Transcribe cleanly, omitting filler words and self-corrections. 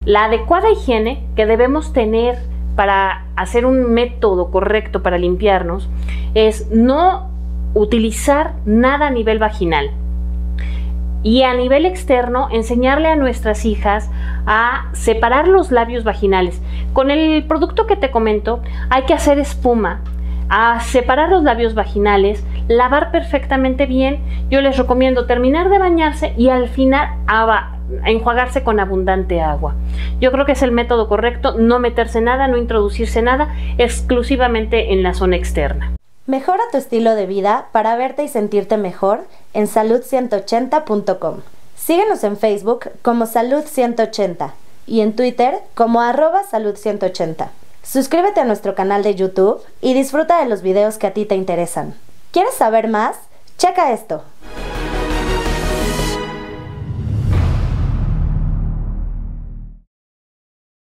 La adecuada higiene que debemos tener para hacer un método correcto para limpiarnos es no utilizar nada a nivel vaginal. Y a nivel externo, enseñarle a nuestras hijas a separar los labios vaginales. Con el producto que te comento, hay que hacer espuma, a separar los labios vaginales, lavar perfectamente bien. Yo les recomiendo terminar de bañarse y al final enjuagarse con abundante agua. Yo creo que es el método correcto, no meterse nada, no introducirse nada, exclusivamente en la zona externa. Mejora tu estilo de vida para verte y sentirte mejor en salud180.com. Síguenos en Facebook como Salud180 y en Twitter como @salud180. Suscríbete a nuestro canal de YouTube y disfruta de los videos que a ti te interesan. ¿Quieres saber más? Checa esto.